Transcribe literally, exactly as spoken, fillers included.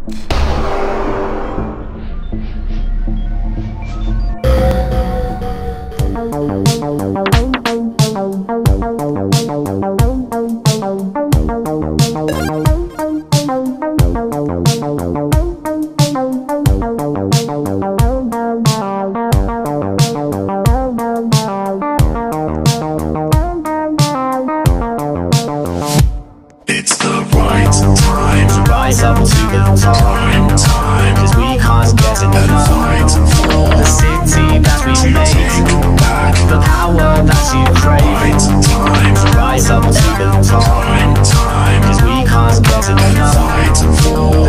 It's the right time to rise up to the top. Right time, Cause we can't get enough. fight for The city that we to made, take back. the power that you crave. Right time to Rise up to the top. Right time, Cause we can't get enough. fight for